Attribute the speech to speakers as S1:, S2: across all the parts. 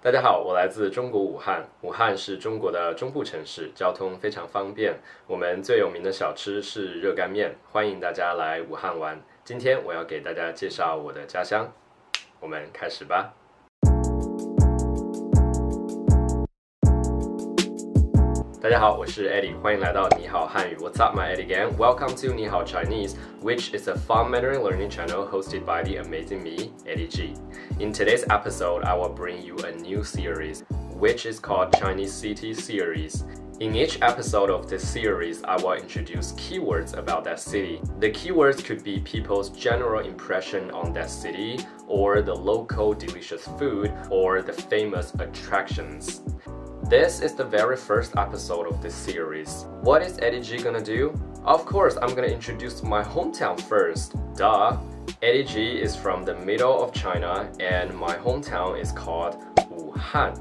S1: 大家好，我来自中国武汉。武汉是中国的中部城市，交通非常方便。我们最有名的小吃是热干面，欢迎大家来武汉玩。今天我要给大家介绍我的家乡，我们开始吧。大家好，我是 Eddie， 欢迎来到你好汉语。What's up, my Eddie gang? Welcome to Nihao Chinese, which is a fun Mandarin learning channel hosted by the amazing me, Eddie G. In today's episode, I will bring you a new series, which is called Chinese City Series. In each episode of this series, I will introduce keywords about that city. The keywords could be people's general impression on that city, or the local delicious food, or the famous attractions. This is the very first episode of this series. What is Eddie G gonna do? Of course, I'm gonna introduce my hometown first. Duh! Eddie G is from the middle of China, and my hometown is called Wuhan.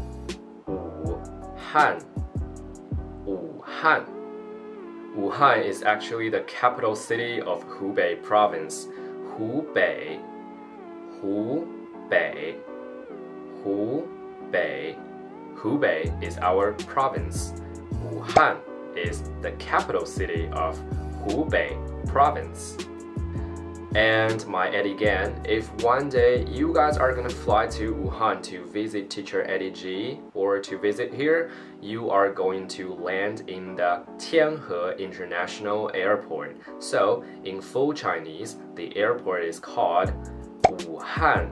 S1: Wuhan. Wuhan. Wuhan is actually the capital city of Hubei province. Hubei. Hubei. Hubei. Hubei is our province. Wuhan is the capital city of Hubei province. And my Eddie gang, if one day you guys are gonna fly to Wuhan to visit teacher Eddie G or to visit here, you are going to land in the Tianhe International Airport. So in full Chinese, the airport is called Wuhan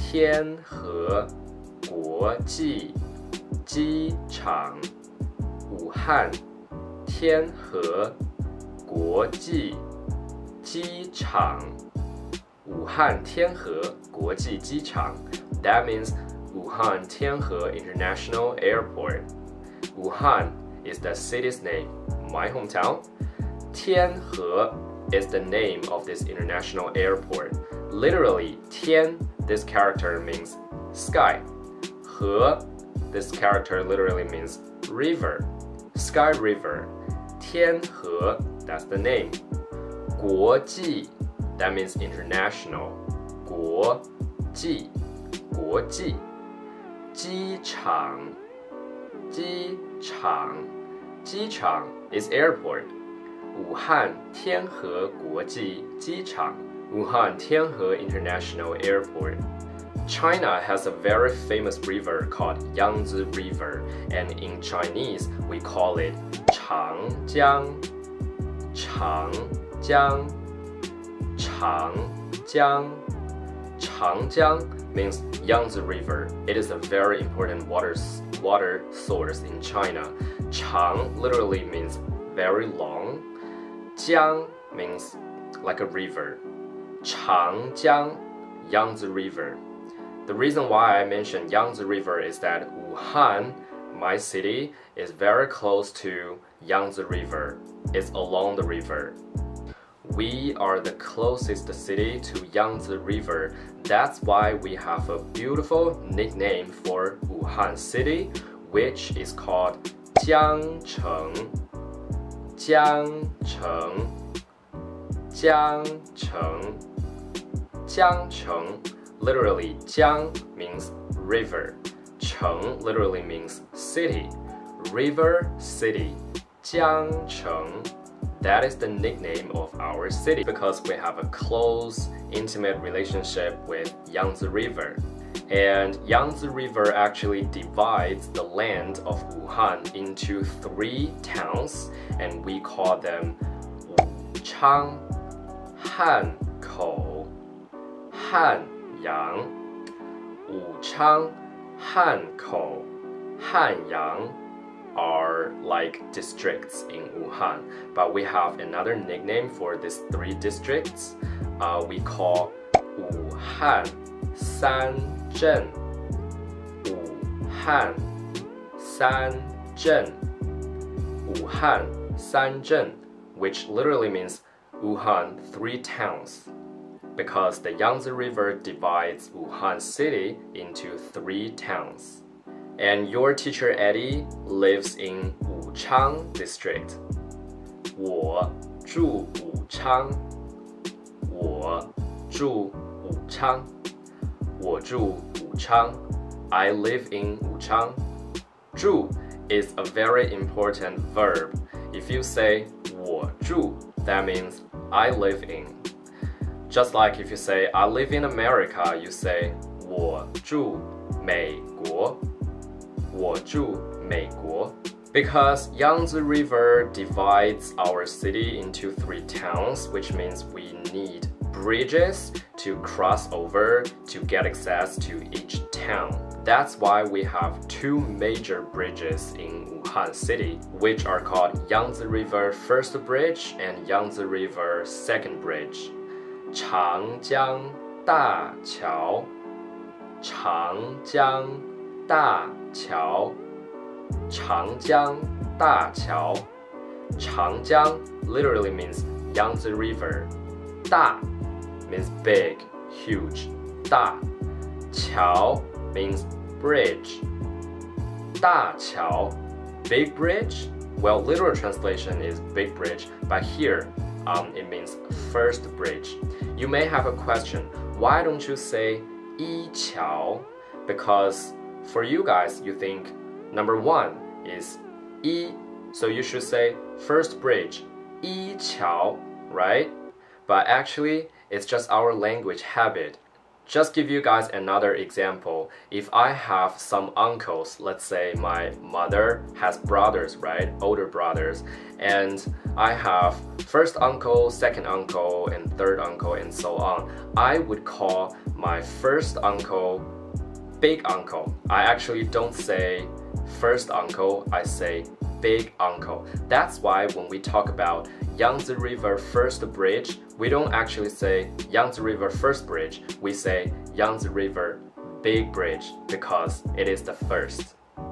S1: Tianhe 国际机场。武汉天河国际机场。武汉天河国际机场。That means Wuhan Tianhe International Airport. Wuhan is the city's name, my hometown. Tianhe is the name of this international airport. Literally, Tian, this character means sky. He, this character literally means river, sky river. Tianhe, that's the name. 国际, that means international. 国际, 国际. 机场, 机场, 机场 is airport. 武汉天河国际机场. Wuhan Tianhe International Airport. China has a very famous river called Yangtze River, and in Chinese we call it 长江. 长江. 长江. 长江 means Yangtze River. It is a very important water source in China. 长 literally means very long. 江 means like a river. 长江, Yangtze River. The reason why I mentioned Yangtze River is that Wuhan, my city, is very close to Yangtze River. It's along the river. We are the closest city to Yangtze River. That's why we have a beautiful nickname for Wuhan city, which is called Jiangcheng. Jiangcheng. Jiangcheng. Jiangcheng. Literally, Jiang means river. Cheng literally means city. River city. Jiangcheng. That is the nickname of our city because we have a close, intimate relationship with Yangtze River. And Yangtze River actually divides the land of Wuhan into 3 towns, and we call them Wuchang, Hankou, Hanyang. Wuchang, Hankou, Hanyang are like districts in Wuhan, but we have another nickname for these 3 districts. We call Wuhan Sanzhen. Wuhan Sanzhen. Wuhan Sanzhen, which literally means Wuhan 3 towns, because the Yangtze River divides Wuhan city into 3 towns. And your teacher Eddie lives in Wuchang district. 我住武昌。我住武昌。我住武昌。 I live in Wuchang. 住 is a very important verb. If you say 我住, that means I live in. Just like if you say I live in America, you say 我住美国. 我住美国. Because Yangtze River divides our city into 3 towns, which means we need bridges to cross over to get access to each town. That's why we have 2 major bridges in Wuhan City, which are called Yangtze River First Bridge and Yangtze River Second Bridge. 长江大桥, 长江大桥, 长江大桥. 长江 literally means Yangtze River. 大 means big, huge. 大. 桥 means bridge. 大桥, big bridge? Well, literal translation is big bridge, but here it means first bridge. You may have a question, why don't you say 一桥? Because for you guys, you think number 1 is 一, so you should say first bridge, 一桥, right? But actually, it's just our language habit. Just give you guys another example. If I have some uncles, let's say my mother has brothers, right? Older brothers. And I have first uncle, second uncle, and third uncle, and so on. I would call my first uncle big uncle. I actually don't say first uncle, I say big uncle. That's why when we talk about Yangtze River First Bridge, we don't actually say Yangtze River First Bridge, we say Yangtze River Big Bridge because it is the first.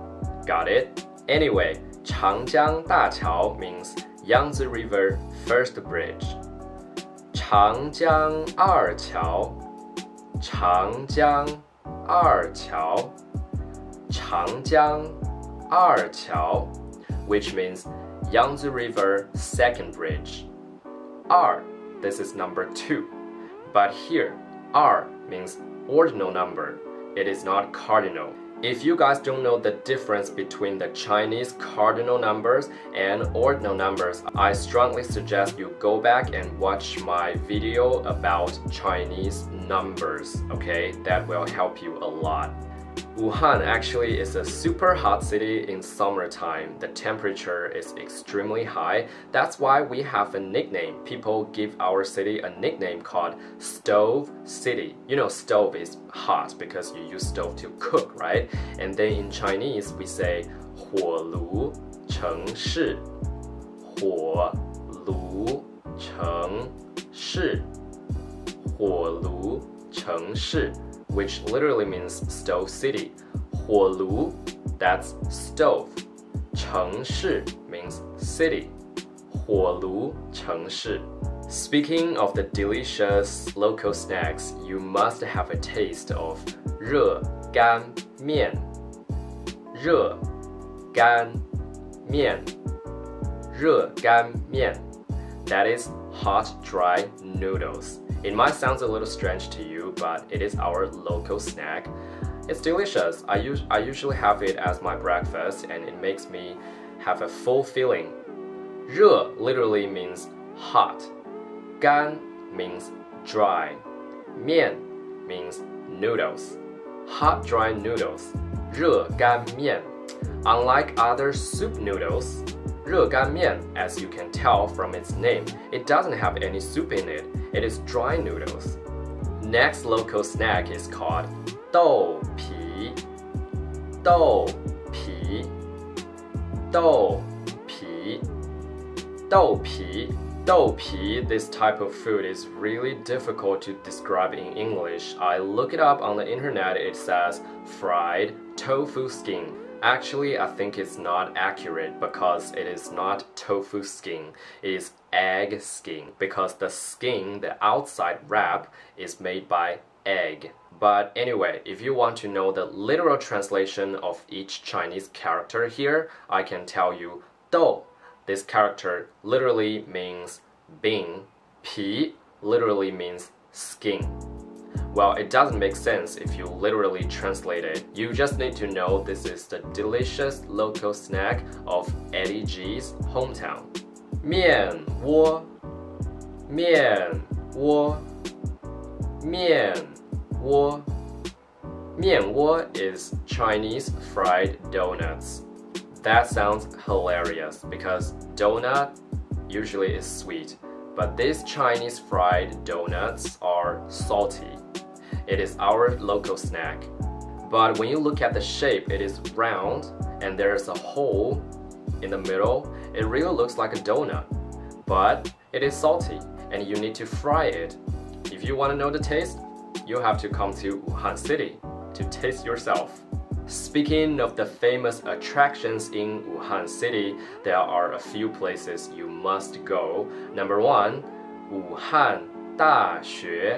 S1: Got it? Anyway, 长江大桥 means Yangtze River First Bridge. 长江二桥, 长江二桥, 长江二桥, which means Yangtze River Second Bridge. 二, this is number 2. But here, 二 means ordinal number. It is not cardinal. If you guys don't know the difference between the Chinese cardinal numbers and ordinal numbers, I strongly suggest you go back and watch my video about Chinese numbers, okay? That will help you a lot. Wuhan actually is a super hot city in summertime. The temperature is extremely high. That's why we have a nickname. People give our city a nickname called Stove City. You know, stove is hot because you use stove to cook, right? And then in Chinese, we say 火炉城市. 火炉城市. 火炉城市. Which literally means stove city. 火炉, that's stove. 城市 means city. 火炉城市. Speaking of the delicious local snacks, you must have a taste of 热干面. 热干面. 热干面. That is hot dry noodles. It might sound a little strange to you, but it is our local snack. It's delicious. I usually have it as my breakfast and it makes me have a full feeling. 热 literally means hot. 干 means dry. 面 means noodles. Hot dry noodles. 热干面. Unlike other soup noodles, 热干面, as you can tell from its name, it doesn't have any soup in it. It is dry noodles. Next local snack is called 豆皮. 豆皮. 豆皮. 豆皮. 豆皮, this type of food is really difficult to describe in English. I look it up on the internet, it says fried tofu skin. Actually, I think it's not accurate because it is not tofu skin, it is egg skin because the skin, the outside wrap, is made by egg. But anyway, if you want to know the literal translation of each Chinese character here, I can tell you 豆. This character literally means bean. 皮 literally means skin. Well, it doesn't make sense if you literally translate it. You just need to know this is the delicious local snack of Eddie G's hometown. 面窝面窝面窝面窝 is Chinese fried donuts. That sounds hilarious because donut usually is sweet, but these Chinese fried donuts are salty. It is our local snack. But when you look at the shape, it is round and there's a hole in the middle. It really looks like a donut, but it is salty and you need to fry it. If you want to know the taste, you have to come to Wuhan City to taste yourself. Speaking of the famous attractions in Wuhan City, there are a few places you must go. Number 1, Wuhan 大学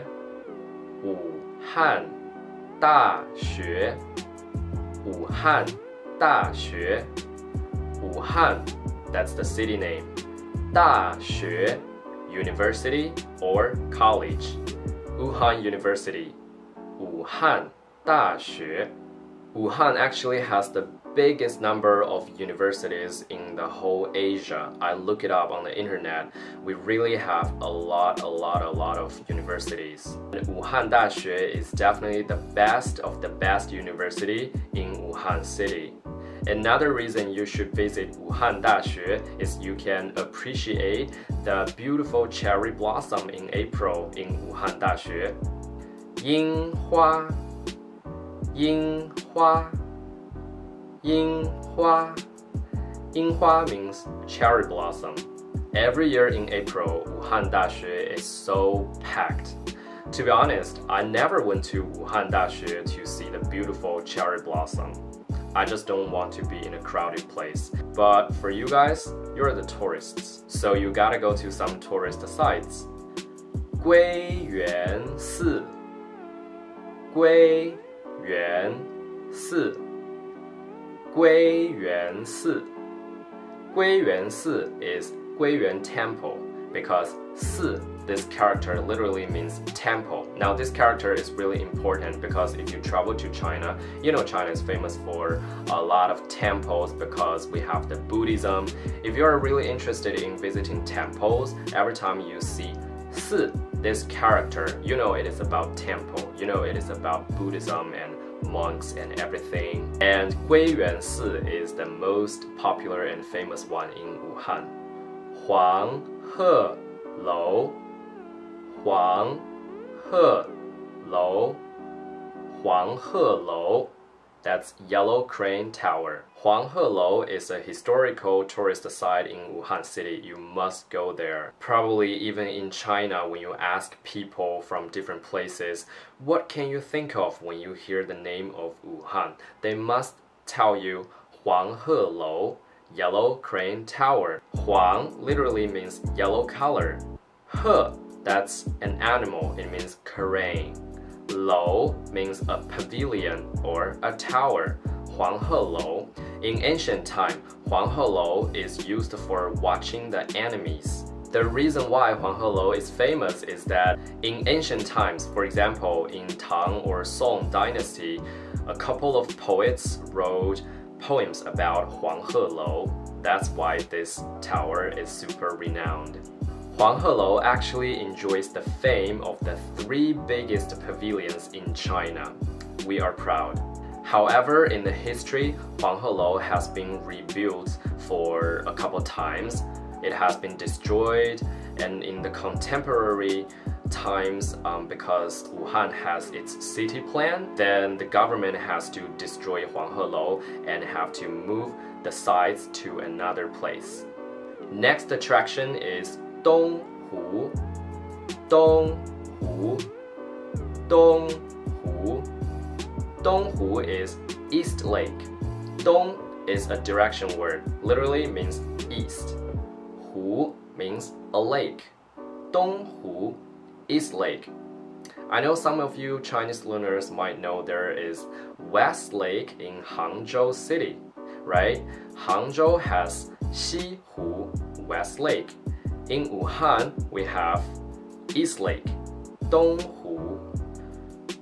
S1: Wuhan 大学 Wuhan 大学 Wuhan, that's the city name. 大学 University or college. Wuhan University. Wuhan 大学 Wuhan actually has the biggest number of universities in the whole Asia. I look it up on the internet. We really have a lot of universities. And Wuhan 大学 is definitely the best of the best university in Wuhan City. Another reason you should visit Wuhan 大学 is you can appreciate the beautiful cherry blossom in April in Wuhan 大学. 樱花樱花樱花樱花 means cherry blossom. Every year in April, Wuhan 大学 is so packed. To be honest, I never went to Wuhan 大学 to see the beautiful cherry blossom. I just don't want to be in a crowded place. But for you guys, you're the tourists, so you gotta go to some tourist sites. 归元寺归元寺归元寺归元寺 is Guiyuan Temple because 寺, this character literally means temple. Now this character is really important because if you travel to China, you know China is famous for a lot of temples because we have the Buddhism. If you're really interested in visiting temples, every time you see 寺, this character, you know it is about temple, you know it is about Buddhism and monks and everything. And Guiyuan Si is the most popular and famous one in Wuhan. 黄鹤楼黄鹤楼黄鹤楼 That's Yellow Crane Tower. Huanghelou is a historical tourist site in Wuhan City. You must go there. Probably even in China, when you ask people from different places, what can you think of when you hear the name of Wuhan? They must tell you Huanghelou, Yellow Crane Tower. Huang literally means yellow color. He, that's an animal. It means crane. Lou means a pavilion or a tower. Huanghelou. In ancient time, Huanghelou is used for watching the enemies. The reason why Huanghelou is famous is that in ancient times, for example, in Tang or Song dynasty, a couple of poets wrote poems about Huanghelou. That's why this tower is super renowned. Huanghelou actually enjoys the fame of the 3 biggest pavilions in China. We are proud. However, in the history, Huanghelou has been rebuilt for a couple times. It has been destroyed, and in the contemporary times, because Wuhan has its city plan, then the government has to destroy Huanghelou and have to move the sites to another place. Next attraction is Donghu. Donghu. Donghu. Donghu is East Lake. Dong is a direction word, literally means east. Hu means a lake. Donghu, East Lake. I know some of you Chinese learners might know there is West Lake in Hangzhou City, right? Hangzhou has Xihu, West Lake. In Wuhan, we have East Lake, Donghu.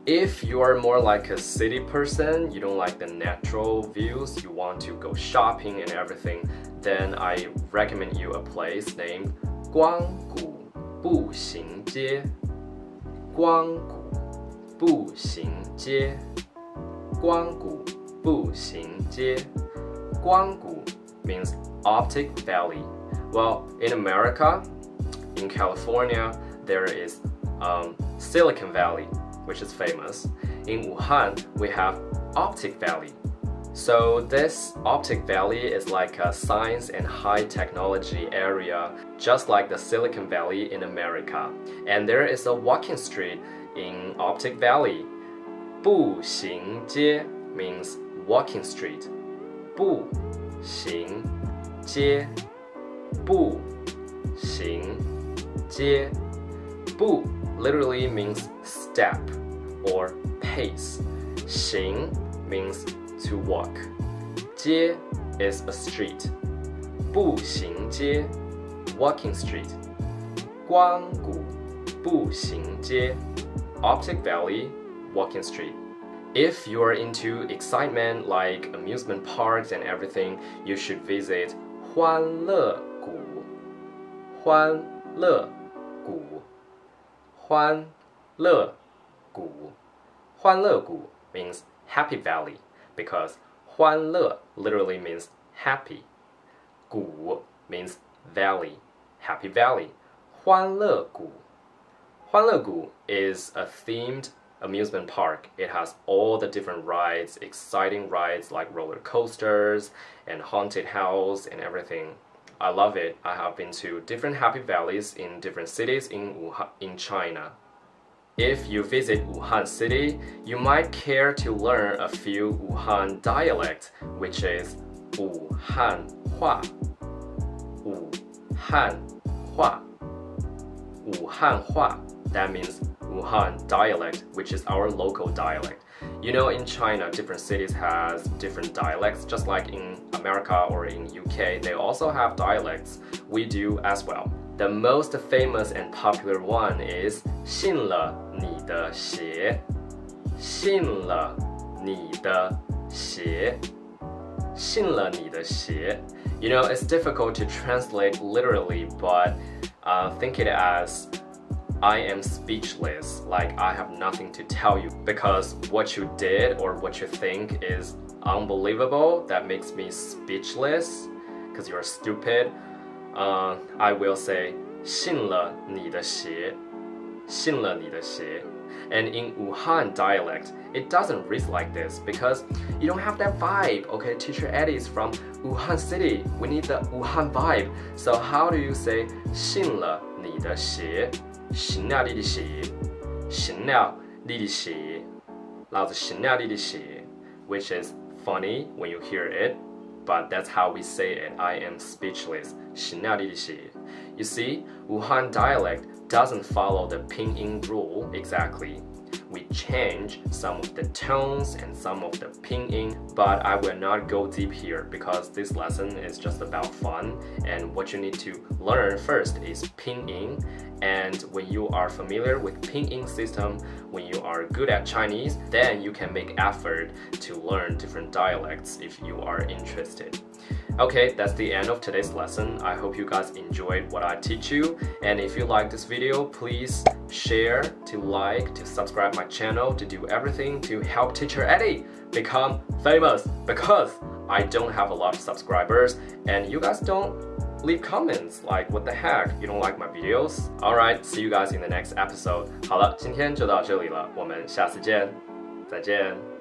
S1: If you are more like a city person, you don't like the natural views, you want to go shopping and everything, then I recommend you a place named 光谷步行街. 光谷步行街. 光谷步行街. 光谷 means Optic Valley. Well, in America, in California, there is Silicon Valley, which is famous. In Wuhan, we have Optic Valley. So this Optic Valley is like a science and high technology area, just like the Silicon Valley in America. And there is a walking street in Optic Valley. 步行街 means walking street. 步行街. 步行街. 步 literally means step or pace. 行 means to walk. 街 is a street. 步行街 walking street. 光谷步行街 Optic Valley walking street. If you are into excitement like amusement parks and everything, you should visit 欢乐谷. 欢乐谷. 欢乐谷. 欢乐谷 means happy valley because 欢乐 literally means happy. 谷 means valley, happy valley. 欢乐谷. 欢乐谷 is a themed amusement park. It has all the different rides, exciting rides like roller coasters and haunted house and everything. I love it. I have been to different happy valleys in different cities in Wuhan, in China. If you visit Wuhan City, you might care to learn a few Wuhan dialect, which is 武汉话. 武汉话. 武汉话. That means Wuhan dialect, which is our local dialect. You know, in China, different cities has different dialects, just like in America or in UK, they also have dialects. We do as well. The most famous and popular one is 信了你的邪. 信了你的邪. 信了你的邪. You know, it's difficult to translate literally, but think it as I am speechless, like I have nothing to tell you, because what you did or what you think is unbelievable, that makes me speechless, because you're stupid. I will say 信了你的邪. 信了你的邪. And in Wuhan dialect, it doesn't read like this because you don't have that vibe. Okay, teacher Eddie is from Wuhan City. We need the Wuhan vibe. So how do you say 信了你的邪? 信了你的邪. 信了你的邪. 老子信了你的邪. Which is funny when you hear it, but that's how we say it. I am speechless. 信了你的邪. You see, Wuhan dialect doesn't follow the Pinyin rule exactly. We change some of the tones and some of the Pinyin, but I will not go deep here because this lesson is just about fun, and what you need to learn first is Pinyin. And when you are familiar with Pinyin system, when you are good at Chinese, then you can make effort to learn different dialects if you are interested. Okay, that's the end of today's lesson. I hope you guys enjoyed what I teach you, and if you like this video, please share, to like, to subscribe my channel, to do everything to help teacher Eddie become famous, because I don't have a lot of subscribers and you guys don't leave comments. Like, what the heck, you don't like my videos? Alright, see you guys in the next episode. 好了，今天就到这里了，我们下次见，再见。